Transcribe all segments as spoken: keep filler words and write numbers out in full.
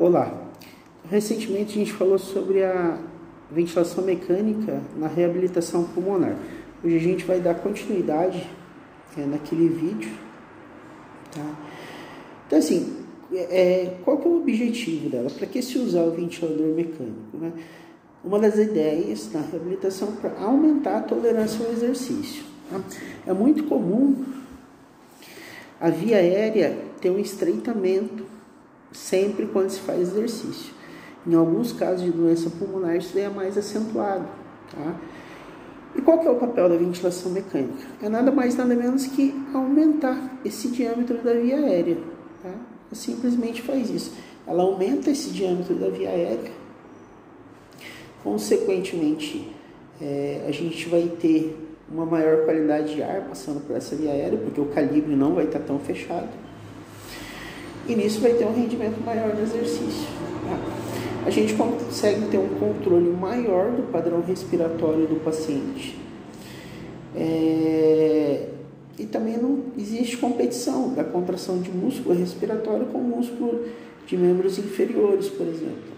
Olá, recentemente a gente falou sobre a ventilação mecânica na reabilitação pulmonar. Hoje a gente vai dar continuidade é, naquele vídeo, tá? Então assim, é, qual que é o objetivo dela? Para que se usar o ventilador mecânico, né? Uma das ideias na reabilitação é para aumentar a tolerância ao exercício, tá? É muito comum a via aérea ter um estreitamento sempre quando se faz exercício. Em alguns casos de doença pulmonar isso é mais acentuado, tá? E qual que é o papel da ventilação mecânica? É nada mais nada menos que aumentar esse diâmetro da via aérea, tá? Ela simplesmente faz isso. Ela aumenta esse diâmetro da via aérea. Consequentemente, é, a gente vai ter uma maior qualidade de ar passando por essa via aérea, porque o calibre não vai estar tão fechado. E nisso vai ter um rendimento maior no exercício, tá? A gente consegue ter um controle maior do padrão respiratório do paciente. É... E também não existe competição da contração de músculo respiratório com músculo de membros inferiores, por exemplo.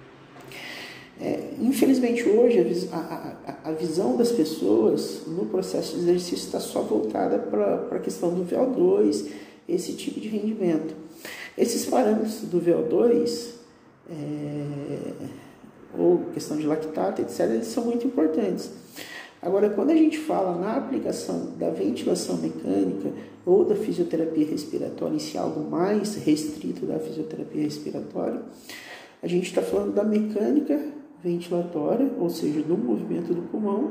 É, infelizmente hoje a, a, a visão das pessoas no processo de exercício está só voltada para a questão do V O dois, esse tipo de rendimento. Esses parâmetros do V O dois, é, ou questão de lactato, etcétera, eles são muito importantes. Agora, quando a gente fala na aplicação da ventilação mecânica ou da fisioterapia respiratória, em si algo mais restrito da fisioterapia respiratória, a gente está falando da mecânica ventilatória, ou seja, do movimento do pulmão,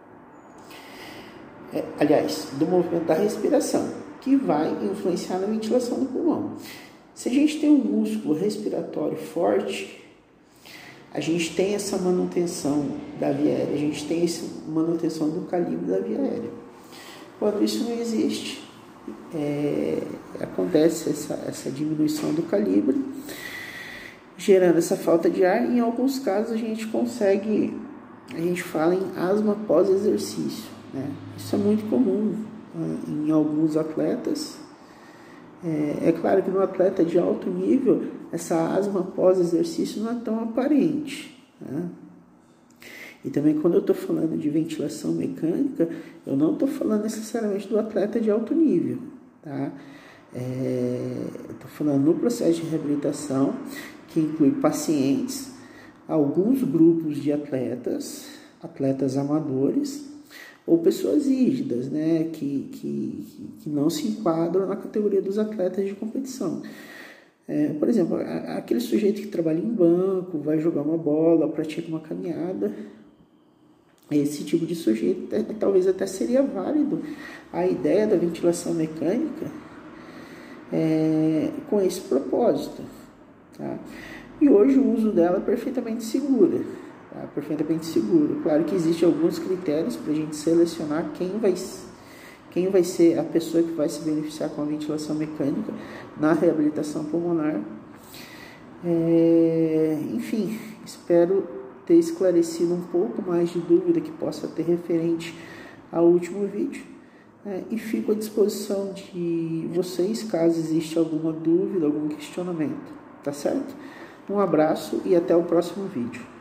é, aliás, do movimento da respiração, que vai influenciar na ventilação do pulmão. Se a gente tem um músculo respiratório forte, a gente tem essa manutenção da via aérea, a gente tem essa manutenção do calibre da via aérea. Quando isso não existe, é, acontece essa, essa diminuição do calibre, gerando essa falta de ar. Em alguns casos a gente consegue, a gente fala em asma pós-exercício, né? Isso é muito comum em alguns atletas. É, é claro que no atleta de alto nível, essa asma pós-exercício não é tão aparente, né? E também quando eu estou falando de ventilação mecânica, eu não estou falando necessariamente do atleta de alto nível, tá? É, estou falando no processo de reabilitação, que inclui pacientes, alguns grupos de atletas, atletas amadores, ou pessoas rígidas, né, que, que, que não se enquadram na categoria dos atletas de competição. É, por exemplo, aquele sujeito que trabalha em banco, vai jogar uma bola, pratica uma caminhada, esse tipo de sujeito talvez até seria válido a ideia da ventilação mecânica é, com esse propósito, tá? E hoje o uso dela é perfeitamente segura. Tá, perfeitamente seguro. Claro que existem alguns critérios para a gente selecionar quem vai, quem vai ser a pessoa que vai se beneficiar com a ventilação mecânica na reabilitação pulmonar. É, enfim, espero ter esclarecido um pouco mais de dúvida que possa ter referente ao último vídeo. É, e fico à disposição de vocês caso exista alguma dúvida, algum questionamento. Tá certo? Um abraço e até o próximo vídeo.